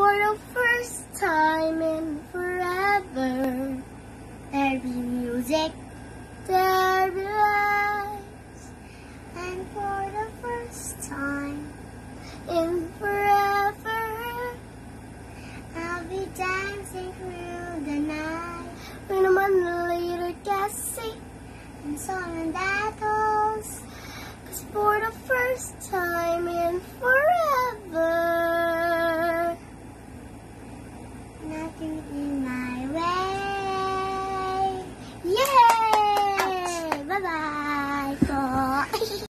For the first time in forever, there'll be music, there'll be lights, and for the first time in forever, I'll be dancing through the night. When a month later, guessing and song and battles, 'cause for the first time in forever,